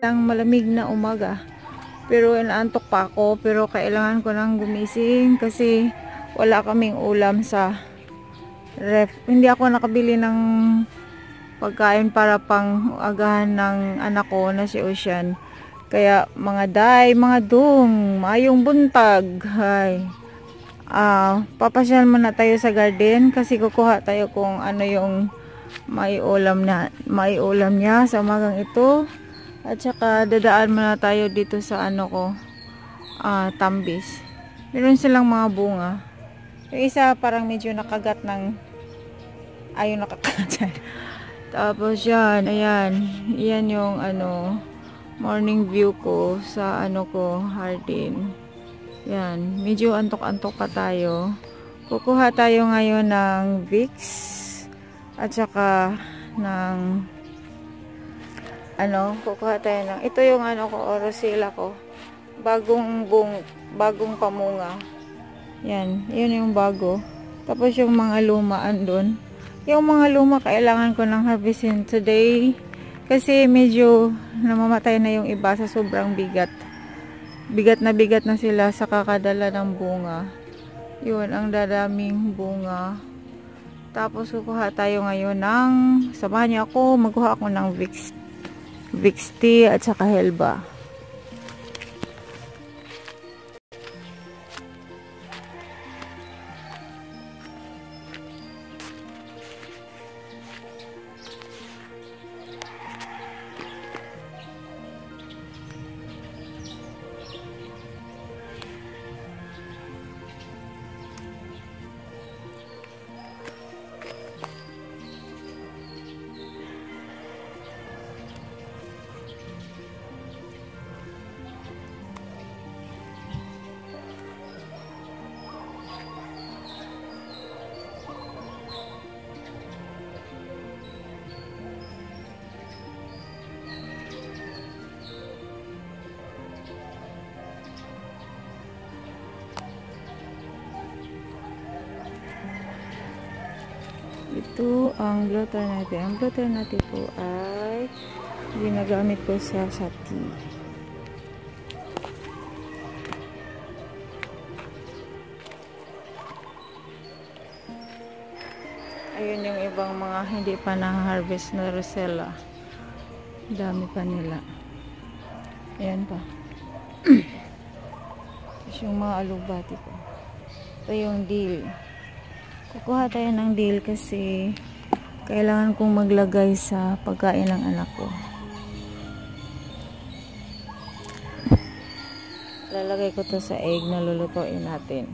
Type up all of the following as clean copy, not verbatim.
magandang malamig na umaga. Pero inaantok pa ako, pero kailangan ko nang gumising kasi wala kaming ulam sa ref. Hindi ako nakabili ng pagkain para pang agahan ng anak ko na si Ocean. Kaya mga day, mga dung, mayong buntag. Hay. Papasyal muna tayo sa garden kasi kukuha tayo kung ano yung maiulam niya sa umagang ito. At saka dadaan muna tayo dito sa ano ko, Tambis. Meron silang mga bunga. Yung isa parang medyo nakagat ng ayaw nakakagat. Tapos yan, ayan. Yan yung ano, morning view ko sa ano ko, Hardin. Yan, medyo antok-antok pa tayo. Kukuha tayo ngayon ng Vicks at saka ng ano, kukuha tayo ng ito yung ano ko, Orosila ko. Bagong pamunga. Yan, yun yung bago. Tapos yung mga luma andun. Yung mga luma kailangan ko ng harvestin today kasi medyo namamatay na yung iba sa sobrang bigat. Bigat na sila sa kakadala ng bunga. Yun, ang dadaming bunga. Tapos kukuha tayo ngayon ng, samahan niyo ako, magkuha ako ng Vicks tea at saka Helba. Ito ang blotter natin. Ang blotter natin po ay ginagamit ko sa tea. Ayun yung ibang mga hindi pa na-harvest na Rosella. Dami pa nila. Ayan pa. Tapos yung mga alubati ko. Ito yung dill. Kukuha tayo ng dill kasi kailangan kong maglagay sa pagkain ng anak ko. Lalagay ko to sa egg na lulutuin natin.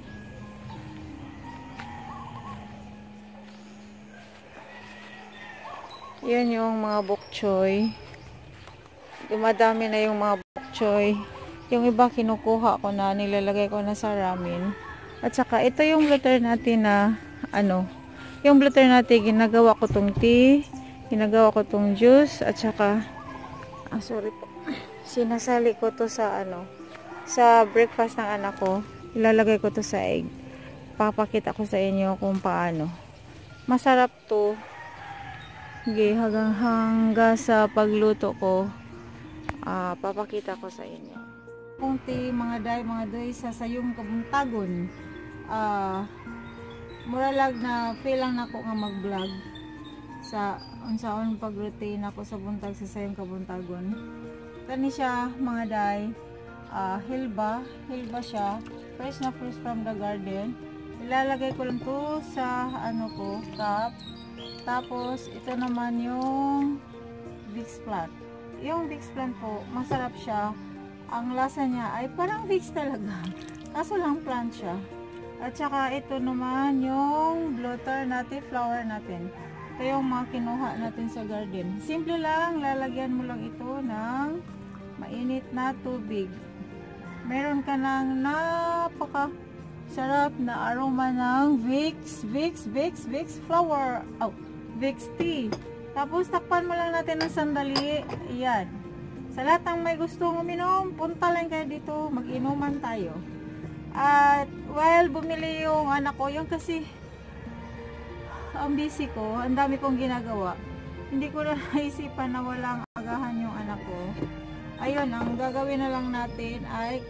Yan yung mga bok choy. Dumadami na yung mga bok choy. Yung iba kinukuha ko na, nilalagay ko na sa ramen. At saka, ito yung blotter natin na, ano, yung blotter natin, ginagawa ko tong tea, ginagawa ko tong juice, at saka, sorry po, sinasali ko to sa, ano, sa breakfast ng anak ko, ilalagay ko to sa egg. Papakita ko sa inyo kung paano. Masarap to. Okay, hanggang sa pagluto ko, papakita ko sa inyo. Kung tea, mga day, sa sayong kabuntagon. Mura lang na feel lang nako nga mag-vlog sa unsaon pag-routine ako sa buntag sa sayong kabuntagon. Kani siya mga day, hilba siya, fresh na fresh from the garden. Ilalagay ko lang to sa ano ko, cup. Tapos ito naman yung Vicks plant. Yung Vicks plant po, masarap siya. Ang lasa niya ay parang Vicks talaga. Kaso lang plant siya. At saka ito naman yung blotter natin, flower natin. Ito yung mga kinuha natin sa garden. Simple lang, lalagyan mo lang ito ng mainit na tubig. Meron ka ng napaka sarap na aroma ng Vicks flower, Vicks tea. Tapos takpan mo lang natin ng sandali. Ayan. Sa lahat ng may gustong uminom, punta lang kayo dito, mag-inuman tayo. At while bumili yung anak ko, yung kasi ang busy ko, ang dami kong ginagawa. Hindi ko na naisipan na walang agahan yung anak ko. ayun, ang gagawin na lang natin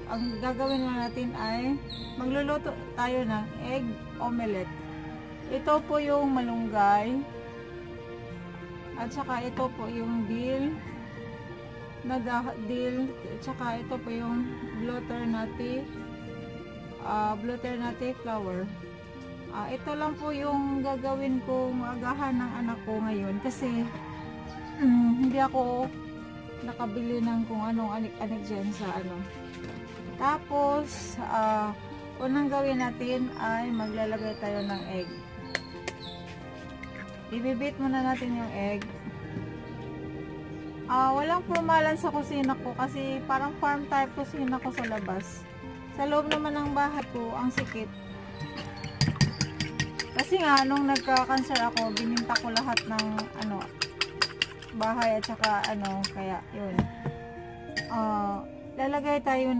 ay magluluto tayo ng egg omelette. Ito po yung malunggay at saka ito po yung dill, tsaka ito po yung butternut flour. Ito lang po yung gagawin kong agahan ng anak ko ngayon kasi hindi ako nakabili ng kung anong anik-anik dyan sa ano. Tapos unang gawin natin ay maglalagay tayo ng egg. Ibibit muna natin yung egg. Walang formalan sa kusina ko kasi parang farm type kusina ko sa labas. Sa loob naman ng bahay ko ang sikip. Kasi nga nung nagka-cancer ako, bininta ko lahat ng ano bahay at saka ano, kaya yun. Maglalagay tayo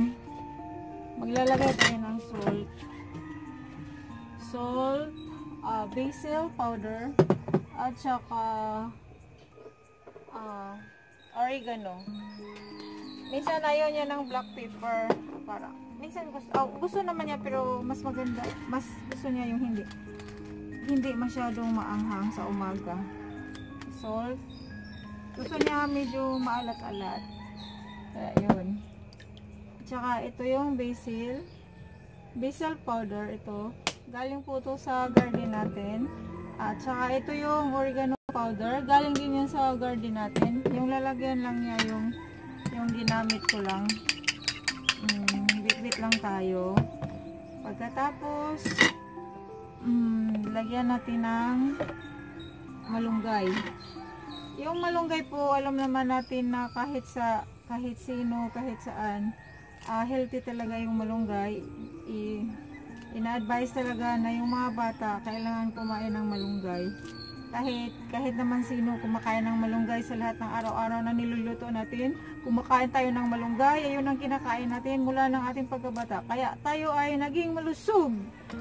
ng salt, basil powder at saka oregano. Minsan ayaw niya ng black pepper, para minsan gusto naman niya, pero mas maganda, mas gusto niya yung hindi masyadong maanghang sa umaga. Salt, gusto niya medyo maalat-alat, kaya yun. Tsaka ito yung basil powder. Ito galing po ito sa garden natin. At saka ito yung oregano powder, galing din yan sa garden natin. Yung lalagyan lang niya yung ginamit ko lang. Bit-bit lang tayo. Pagkatapos lagyan natin ng malunggay. Yung malunggay po, alam naman natin na kahit sino, kahit saan, healthy talaga yung malunggay. Ina-advise talaga na yung mga bata kailangan kumain ng malunggay. Kahit naman sino kumakain ng malunggay sa lahat ng araw-araw na niluluto natin, kumakain tayo ng malunggay, ayun ang kinakain natin mula ng ating pagkabata. Kaya tayo ay naging malusog.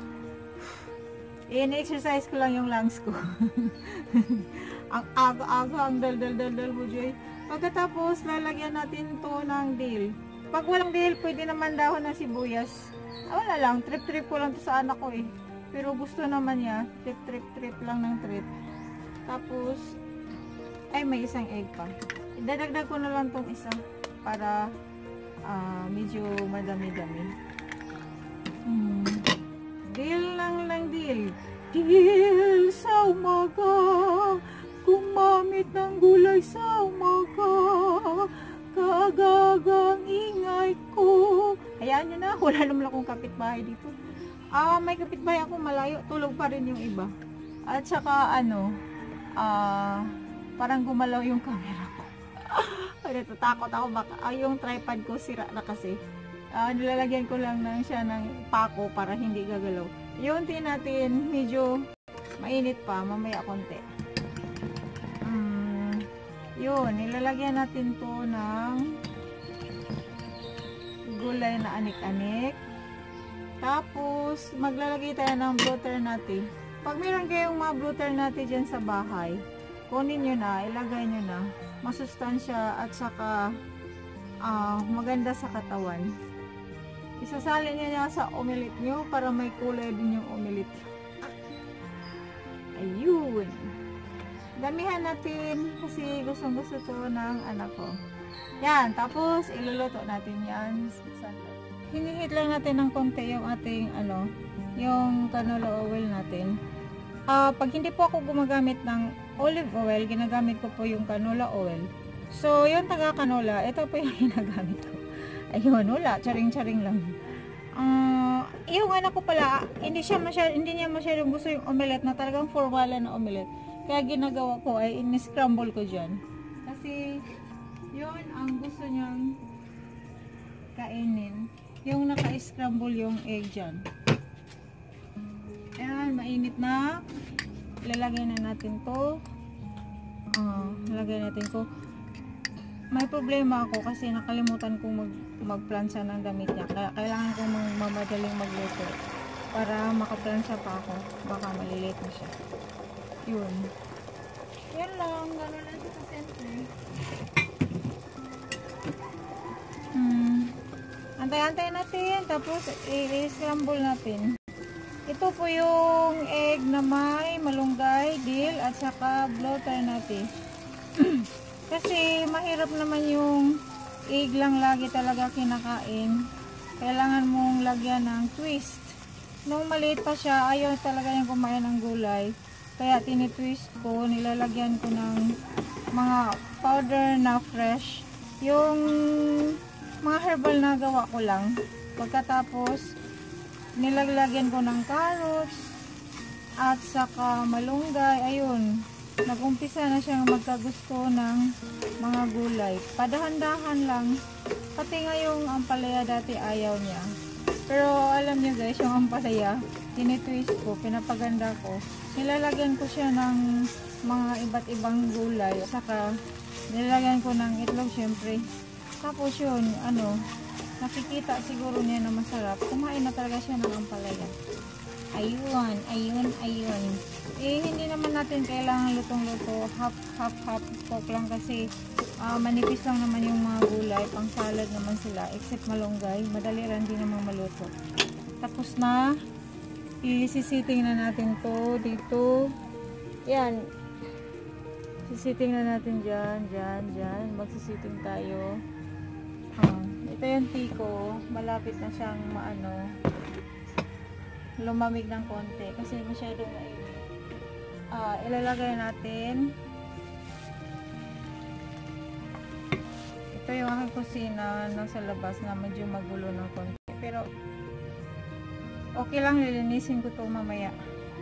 In-exercise ko lang yung lungs ko. Ang aga-aga, ang dal-dal-dal mo, Joy. Pagkatapos, lalagyan natin to ng dill. Pag walang dill, pwede naman dahon ng sibuyas. Wala lang, trip-trip ko lang to sa anak ko eh. Pero gusto naman niya, trip lang ng trip. Tapos, ay may isang egg pa. Idadagdag ko na lang tong isa para medyo madami-dami. Dill lang dill. Dill sa umaga, gumamit ng gulay sa umaga, kaagagang ingay ko. Hayaan nyo na, wala naman akong kapitbahay dito. May kapitbahay ako malayo, tulog pa rin yung iba. At saka parang gumalaw yung camera ko. Natatakot ako yung tripod ko sira na kasi. Nilalagyan ko lang siya ng pako para hindi gagalaw. Yung natin medyo mainit pa, mamaya konti. Yun, nilalagyan natin to ng gulay na anik-anik. Tapos maglalagay tayo ng butternut. Pag meron kayong mga butternut dyan sa bahay, kunin nyo na, ilagay nyo na. Masustansya at saka maganda sa katawan. Isasalin nyo niya sa omelette nyo para may kulay din yung omelette. Ayun. Damihan natin kasi gustong-gusto to ng anak ko. Yan, tapos iluluto natin yan. Hinihit lang natin ng konti yung ating yung canola oil natin. Pag hindi po ako gumagamit ng olive oil, ginagamit ko po yung canola oil. So, yung taga-canola, ito po yung ginagamit ko. Ayun, wala, charing-charing lang. Yung anak ko pala, hindi niya masyadong gusto yung omelette na talagang formal na omelette. Kaya ginagawa ko ay in-scramble ko dyan. Kasi, yun ang gusto niyang kainin. Yung naka-scramble yung egg dyan. Ayan, mainit na. Ilalagay na natin to. Lalagay natin ko. May problema ako kasi nakalimutan kong magplansa ng damit niya. Kaya kailangan kong madaling magluto para makaplansa pa ako. Baka malilate na siya. Yun. Yan lang. Gano'n lang siya kasimple. Antay-antay natin. Tapos, i-scramble natin. Ito po yung egg na may malunggay, dill, at saka blotter natin. Kasi, mahirap naman yung egg lang lagi talaga kinakain. Kailangan mong lagyan ng twist. Nung maliit pa siya, ayaw talaga yung kumain ng gulay. Kaya, tinitwist ko, nilalagyan ko ng mga powder na fresh. Yung mga herbal na gawa ko lang. Pagkatapos, nilalagyan ko ng carrots at saka malunggay. Ayun, nag-umpisa na siyang magkagusto ng mga gulay. Padahan-dahan lang. Pati nga yung ampalaya dati ayaw niya. Pero alam niyo guys, yung ampalaya, tinitwist ko, pinapaganda ko. Nilalagyan ko siya ng mga iba't ibang gulay. Saka nilalagyan ko ng itlog syempre. Tapos yun, nakikita siguro niya na masarap. Kumain na talaga siya ng ampalaya. Ayun. Hindi naman natin kailangan lutong-luto. Half cook lang kasi manipis lang naman yung mga gulay. Pang salad naman sila. Except malunggay. Madali rin din naman maluto. Tapos na. Isisiting na natin to dito. Yan. Sisiting na natin dyan. Magsisiting tayo. Ito yung tea ko. Malapit na siyang lumamig ng konti. Kasi masyadong mainit. Ilalagay natin. Ito yung aking kusina nasa labas na medyo magulo ng konti. Pero okay lang, lilinisin ko ito mamaya.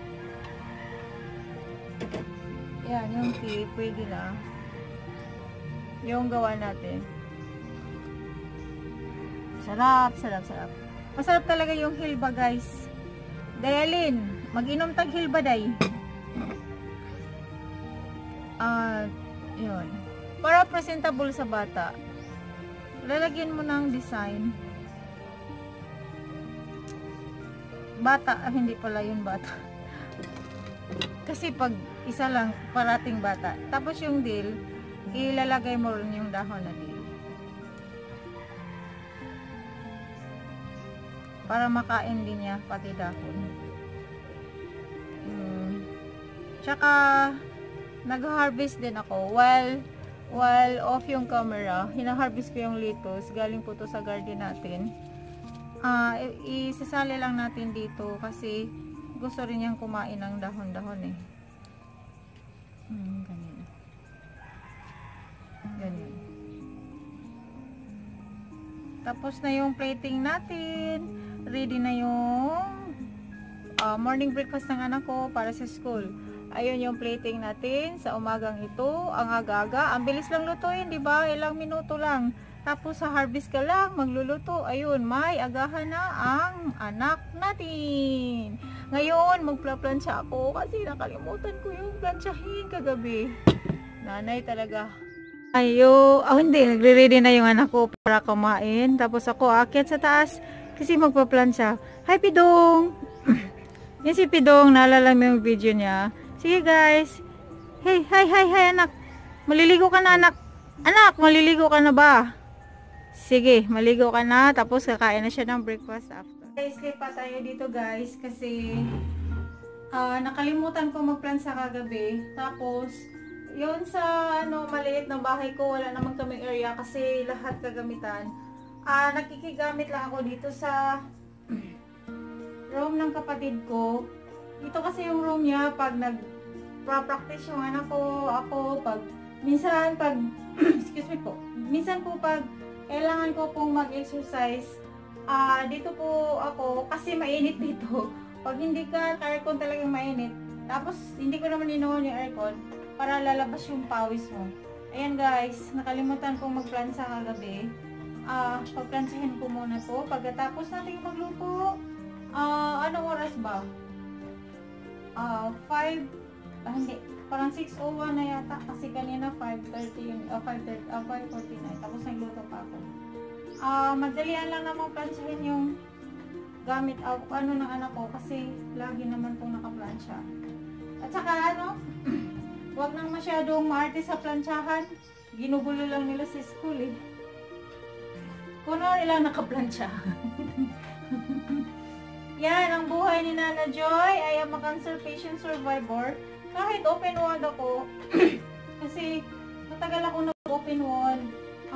Yan, yung tea, pwede na. Yung gawa natin. Sarap. Masarap talaga yung hilba, guys. Dayalin, mag-inom tag hilba, day. Yun. Para presentable sa bata. Lalagyan mo ng design. Bata, hindi pala yun bata. Kasi pag isa lang, parating bata. Tapos yung dill, ilalagay mo rin yung dahon na dill. Para makain din niya, pati dahon. Tsaka, nag-harvest din ako. While off yung camera, hina-harvest ko yung lettuce. Galing po to sa garden natin. Isasali lang natin dito kasi gusto rin niyang kumain ng dahon-dahon eh. Ganyan. Tapos na yung plating natin. Ready na yung morning breakfast ng anak ko para sa school. Ayun yung plating natin sa umagang ito. Ang aga-aga. Ang bilis lang lutuin, di ba? Ilang minuto lang. Tapos sa harvest ka lang, magluluto. Ayun, may agahan na ang anak natin. Ngayon, magplaplansya ako kasi nakalimutan ko yung plansyahin kagabi. Nanay talaga. Hindi. Nagre-ready na yung anak ko para kumain. Tapos ako aakyat sa taas kasi magpaplansya. Hi, Pidong! Yan si Pidong. Naalala mo yung video niya. Sige, guys. Hey, hi, anak. Maliligo ka na, anak. Anak, maliligo ka na ba? Sige, maligo ka na. Tapos kakain na siya ng breakfast after. Sleep pa tayo dito, guys. Kasi nakalimutan ko magplansya kagabi. Tapos yun sa maliit na bahay ko, wala naman kaming area kasi lahat kagamitan. Nakikigamit lang ako dito sa room ng kapatid ko. Dito kasi yung room niya pag nag-practice yung anak ko, ako, minsan excuse me po, minsan po pag kailangan ko pong mag-exercise, dito po ako kasi mainit dito. Pag hindi ka, aircon talagang mainit. Tapos hindi ko naman inuon yung aircon para lalabas yung pawis mo. Ayan guys, nakalimutan kong magplansa kagabi. Pagplansahin ko muna to. Pagkatapos natin magluto, anong oras ba? 5, parang 6:01 na yata. Kasi kanina 5:30 yun, 5:49. Tapos nagluto pa ako. Madalian lang naman plansahin yung gamit ng anak ko kasi lagi naman pong nakaplansya. At saka huwag nang masyadong maarte sa plansyahan. Ginugulo lang nila sa school eh. kunwari lang nakaplansya. Yan, ang buhay ni Nana Joy. I am a cancer patient survivor. Kahit open wound ako, kasi matagal ako nag-open wound,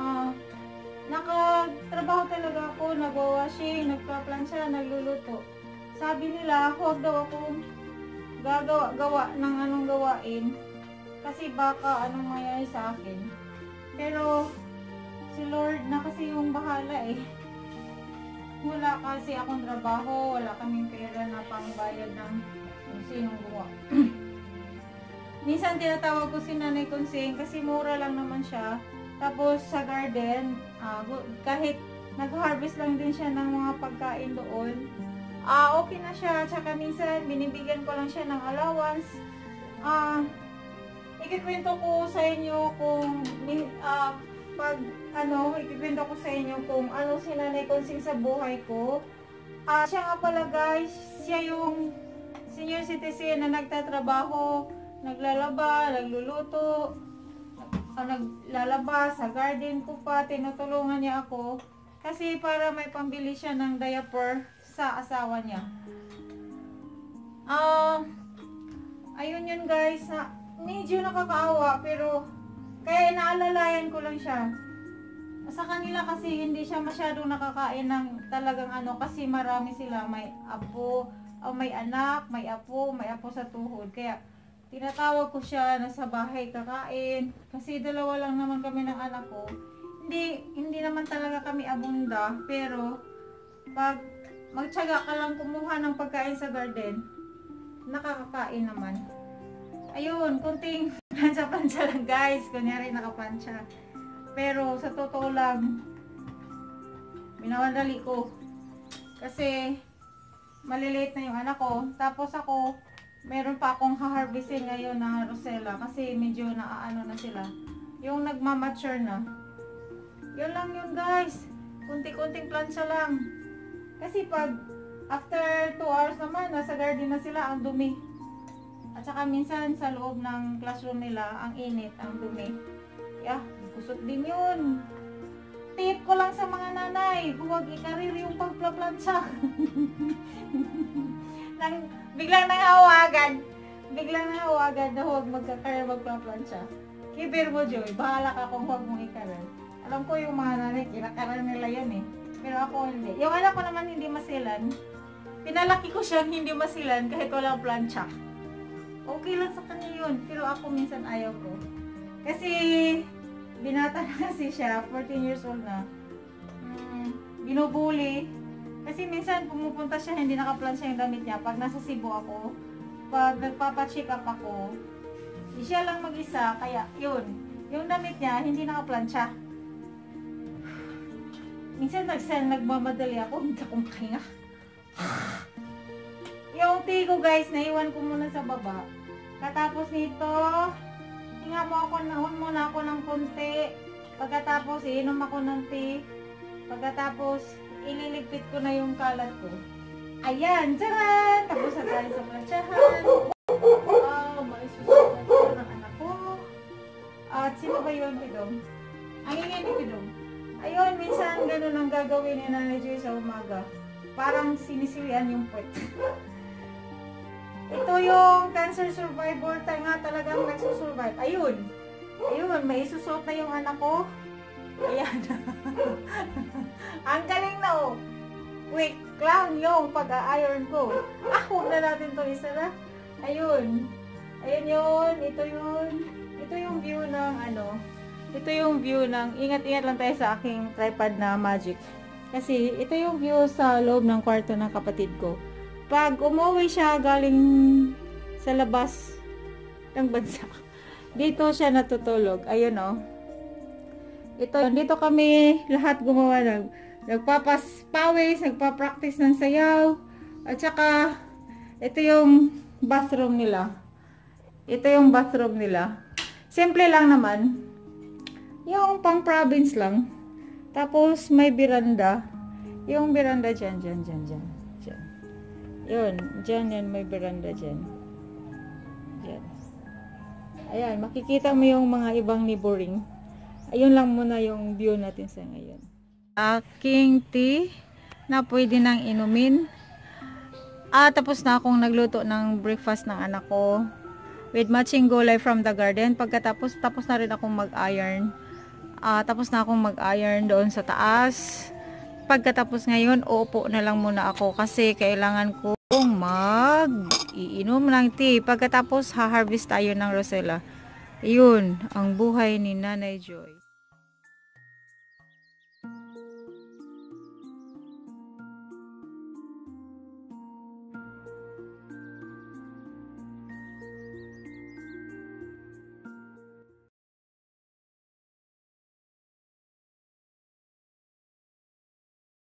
nakatrabaho talaga ako, nag-washing, nagpa-plansya, nagluluto. Sabi nila, huwag daw akong gawa ng anong gawain, kasi baka anong mayroon sa akin. Pero, si Lord na kasi yung bahala eh. Wala kasi akong trabaho, wala kaming pera na pangbayad ng kung sinong gawa. Minsan tinatawag ko si Nanay Consing kasi mura lang naman siya. Tapos sa garden, kahit nag-harvest lang din siya ng mga pagkain doon, okay na siya. Tsaka minsan binibigyan ko lang siya ng allowance. Ikikwento ko sa inyo kung ikikwento ko sa inyo kung ano si Nanay Consing sa buhay ko. Siya nga pala guys, siya yung senior citizen na nagtatrabaho, naglalaba, nagluluto, naglalaba sa garden ko pa, tinutulungan niya ako kasi para may pambili siya ng diaper sa asawa niya. Ayun yun guys, na medyo nakakaawa pero kaya inaalalayan ko lang siya. Sa kanila kasi hindi siya masyadong nakakain ng talagang kasi marami sila, may apo, may anak, may apo sa tuhod. Kaya tinatawag ko siya na sa bahay kakain kasi dalawa lang naman kami ng anak ko. Hindi naman talaga kami abunda, pero pag magtiyaga ka lang kumuha ng pagkain sa garden, nakakakain naman. Ayun, kunting plancha-plancha lang guys, kunyari nakaplansya. Pero sa totoo lang, minamadali ko kasi maliliit na yung anak ko. Tapos ako, meron pa akong ha-harvesting ngayon na rosella kasi medyo naaano na sila. Yung nagmamature na. Yun lang yun guys. Kunti-kunting plansya lang. Kasi pag after 2 hours naman, nasa garden na sila, ang dumi. At saka minsan sa loob ng classroom nila, ang init, ang dumi. Yeah, kusot din yun. Tip ko lang sa mga nanay, huwag ikarir yung pagplaplansya. Biglang nangawagan na huwag magkakarir magplaplansya. Kibir mo Joy, bahala ka kung huwag mong ikarir. Alam ko yung mga nanay, kinakarir nila yan eh. Pero ako hindi. Yung anak ko naman hindi masilan. Pinalaki ko siyang hindi masilan kahit walang plansya. Okay lang sa kanya yun. Pero ako minsan ayaw ko. Kasi binata na kasi siya, 14 years old na. Binubuli. Kasi minsan pumupunta siya, hindi nakaplansya yung damit niya. Pag nasa Cebu ako, pag nagpapacheck up ako, siya lang mag-isa, kaya yun. Yung damit niya, hindi nakaplansya. Minsan nagmamadali ako, hindi akong makahinga. Yung tea ko guys, naiwan ko muna sa baba. Katapos nito, hinga mo ako, nahon muna ako ng konti. Pagkatapos, iinom ako ng tea. Pagkatapos, ililigpit ko na yung kalat ko. Ayan, tsaran! Tapos na tayo sa plansyahan. Wow, maisusulat ko ng anak ko. At sino ba yun, Pidong? Ang ingay ni Pidong. Ayun, minsan ganun ang gagawin ni Nanay Joy sa umaga. Parang sinisilian yung puwet. Ito yung cancer survivor nga talagang nagsusurvive. Ayun. Ayun, may isusuot na yung anak ko. Ayan. Ang galing na oh. Quick lang yung pag-a-iron ko. Huwag na natin to isa na. Ayun. Ayun yun. Ito yun. Ito yung view ng ito yung view ng, ingat-ingat lang tayo sa aking tripod na Magic. Kasi ito yung view sa loob ng kwarto ng kapatid ko. Pag umuwi siya galing sa labas ng bansa, dito siya natutulog. Ayun oh. Dito kami lahat gumawa ng nagpapaspawis, nagpa-practice ng sayaw. At saka ito yung bathroom nila. Ito yung bathroom nila. Simple lang naman. Yung pang province lang. Tapos may beranda. Yung beranda dyan. Yun, dyan may beranda dyan. Dyan. Ayan, makikita mo yung mga ibang neighboring. Ayun lang muna yung view natin sa ngayon. aking tea na pwede nang inumin. Tapos na akong nagluto ng breakfast ng anak ko with matching gulay from the garden. Pagkatapos, tapos na rin akong mag-iron. Tapos na akong mag-iron doon sa taas. Pagkatapos ngayon, uupo na lang muna ako kasi kailangan kong mag-iinom ng tea. Pagkatapos, ha-harvest tayo ng Rosella. Yun, ang buhay ni Nanay Joy.